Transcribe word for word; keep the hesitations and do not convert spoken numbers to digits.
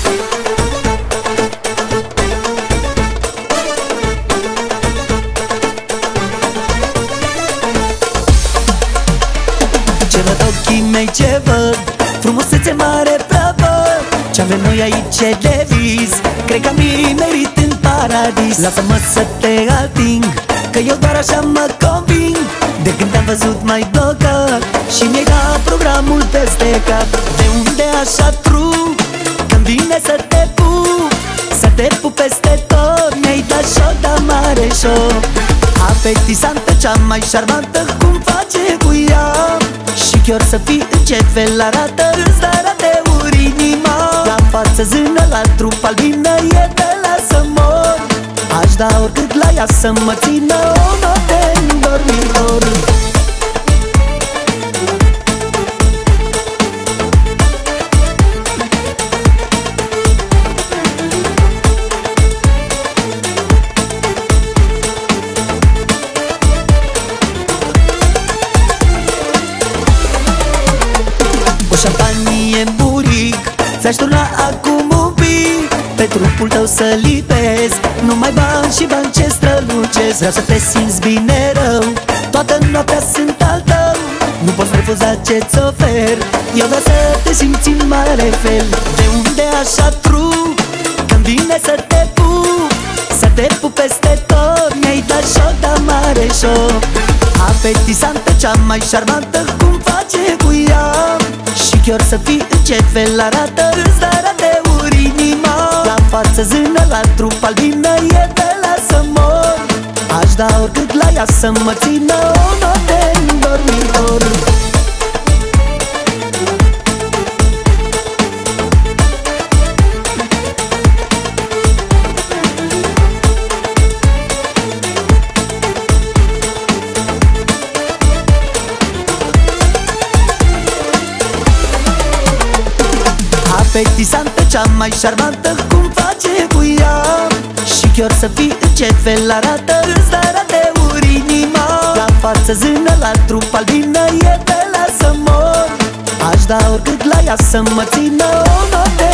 Ce văd ochii mei, ce văd, frumusețe mare prea văd. Ce-avem noi aici e de vis, cred că mi merit în paradis. Lasă-mă să te ating, că eu doar așa mă conving. De când te-am văzut mai blocat și mi-ai dat programul peste cap. De unde așa trup, când vine să te pup, să te pup peste tot, mi-ai dat show, da mare show. Apetisantă, cea mai șarmantă, cum face cu ea. Și chiar să fii în ce fel arată, îți dară de uri inima. La față zână, la trup albină, e de la să mor. Aș da oricât la ea să mă țină o noapte în dormitor. O șampanie în buric, ți-aș turna acum un pic, pe trupul tău să lipesc numai bani și bani ce strălucesc. Vreau să te simți bine rău, toată noaptea sunt al tău. Nu poți refuza ce-ți ofer, eu vreau să te simți în mare fel. De unde așa trup, când vine să te pup, să te pup peste tot, mi-ai dat show, da mare show. Apetisantă, cea mai șarmantă, cum face cu ea. Și chiar să fii în ce fel arată, îți dară de uri inima. La față zână, la trup albină, e de la să mor. Aș da oricât la ea să mă țină o noapte în dormitor. Apetisantă, cea mai șarmantă, cum face cu ea. Și chiar să fii în ce fel arată, îți dară de uri inima. La față zână, la trup albină, e de la să mor. Aș da oricât la ea să mă țină o noapte